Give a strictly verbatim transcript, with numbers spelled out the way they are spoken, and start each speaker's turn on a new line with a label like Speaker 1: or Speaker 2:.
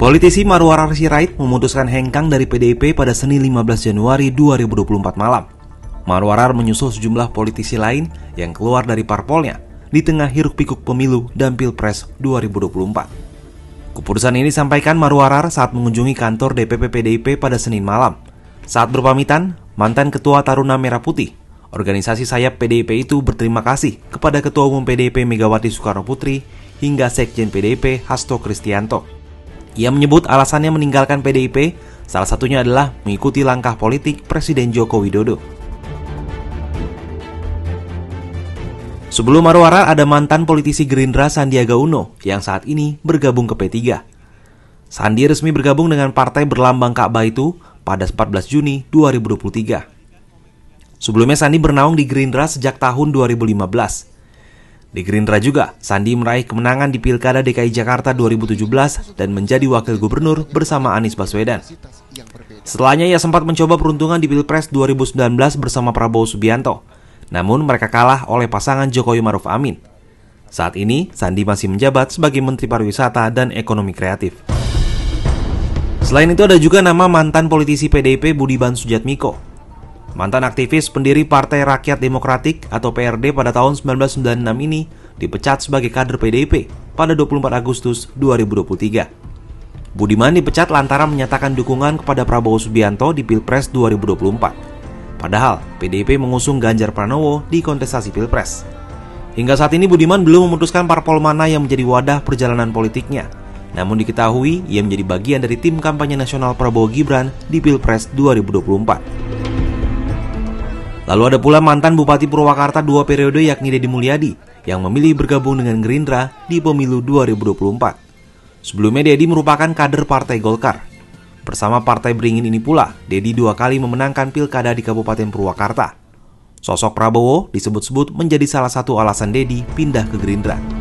Speaker 1: Politisi Marwarar Sirait memutuskan hengkang dari P D I P pada Senin lima belas Januari dua ribu dua puluh empat malam. Marwarar menyusul sejumlah politisi lain yang keluar dari parpolnya di tengah hiruk-pikuk pemilu dan Pilpres dua ribu dua puluh empat. Keputusan ini disampaikan Marwarar saat mengunjungi kantor D P P P D I P pada Senin malam. Saat berpamitan, mantan Ketua Taruna Merah Putih, organisasi sayap P D I P itu berterima kasih kepada Ketua Umum P D I P Megawati Soekarno Putri hingga Sekjen P D I P Hasto Kristianto. Ia menyebut alasannya meninggalkan P D I P salah satunya adalah mengikuti langkah politik Presiden Joko Widodo. Sebelum Marwarar ada mantan politisi Gerindra Sandiaga Uno yang saat ini bergabung ke P tiga. Sandi resmi bergabung dengan partai berlambang Ka'bah itu pada empat belas Juni dua ribu dua puluh tiga. Sebelumnya Sandi bernaung di Gerindra sejak tahun dua ribu lima belas. Di Gerindra juga, Sandi meraih kemenangan di Pilkada D K I Jakarta dua ribu tujuh belas dan menjadi wakil gubernur bersama Anies Baswedan. Setelahnya ia sempat mencoba peruntungan di Pilpres dua ribu sembilan belas bersama Prabowo Subianto. Namun mereka kalah oleh pasangan Jokowi Maruf Amin. Saat ini, Sandi masih menjabat sebagai Menteri Pariwisata dan Ekonomi Kreatif. Selain itu ada juga nama mantan politisi P D I P Budiman Sujatmiko. Mantan aktivis pendiri Partai Rakyat Demokratik atau P R D pada tahun seribu sembilan ratus sembilan puluh enam ini dipecat sebagai kader P D I P pada dua puluh empat Agustus dua ribu dua puluh tiga. Budiman dipecat lantaran menyatakan dukungan kepada Prabowo Subianto di Pilpres dua ribu dua puluh empat. Padahal P D I P mengusung Ganjar Pranowo di kontestasi Pilpres. Hingga saat ini Budiman belum memutuskan parpol mana yang menjadi wadah perjalanan politiknya. Namun diketahui ia menjadi bagian dari tim kampanye nasional Prabowo Gibran di Pilpres dua ribu dua puluh empat. Lalu ada pula mantan Bupati Purwakarta dua periode yakni Deddy Mulyadi yang memilih bergabung dengan Gerindra di pemilu dua ribu dua puluh empat. Sebelumnya Deddy merupakan kader Partai Golkar. Bersama Partai Beringin ini pula, Deddy dua kali memenangkan pilkada di Kabupaten Purwakarta. Sosok Prabowo disebut-sebut menjadi salah satu alasan Deddy pindah ke Gerindra.